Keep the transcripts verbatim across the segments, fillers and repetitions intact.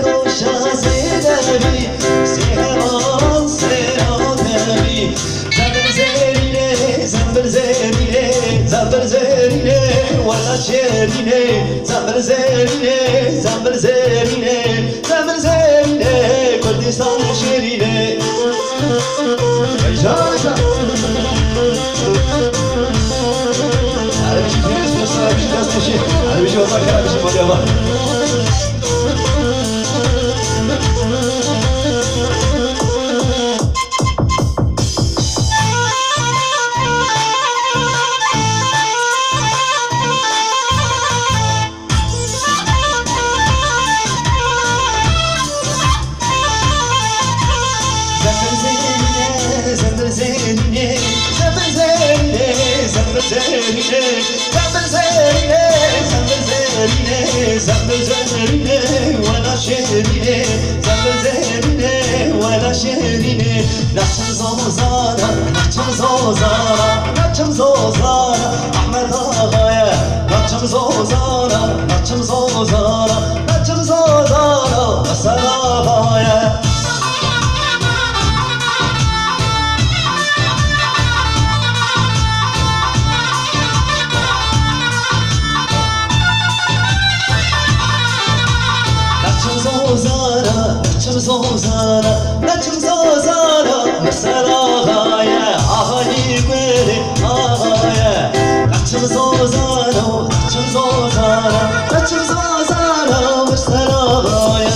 شازدمی سهران سرادمی زنبل زرینه زنبل زرینه زنبل زرینه ولا شرینه زنبل زرینه زنبل زرینه زنبل زرینه کردستان شیرینه جاشا عربی تونس مصر عربی دست بشی عربی شو وضع عربی شو مدیابا زنبل زرینه زنبل زرینه زنبل زرینه زنبل زرینه زنبل زرینه زنبل زرینه ولا شرینه زنبل زرینه ولا شرینه نچم زوزارا نچم زوزارا نچم زوزارا احمد آقایه نچم زوزارا نچم زوزارا نچم زوزارا مثل آقایه زوزارا نچم زوزارا نچم زوزارا مثل آقایه آقایی گوره آقایه نچم زوزارا نچم زوزارا نچم زوزارا مثل آقایه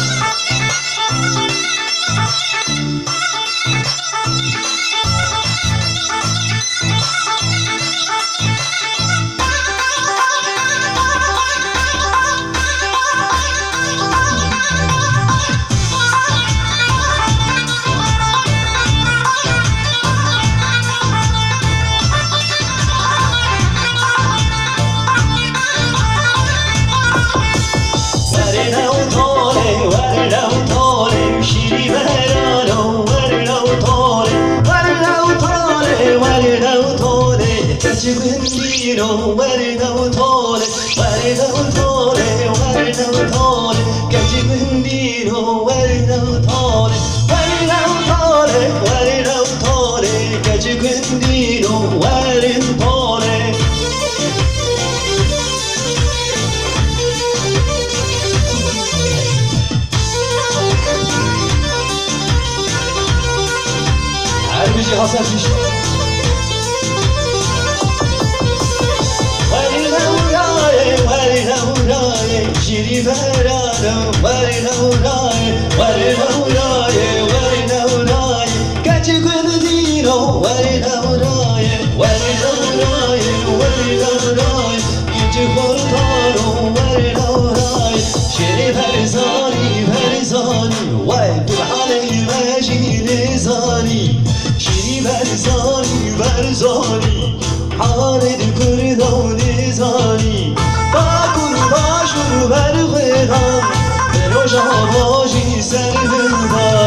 Gandino, warina utole, warina utole, warina utole, gaji gandino, warina utole, warina utole, warina utole, gaji gandino, warina utole. عربي حسن فيش شيري برادو ورينا وراي ورينا وراي ورينا وراي كاتي قندينو ورينا وراي ورينا وراي ورينا وراي يجي خرطانو ورينا وراي شيري برزاني برزاني ويدو علي ماشي لزاني شيري برزاني برزاني حارد كردو لزاني باكر باشر برغدان بروش آباشی سر بردان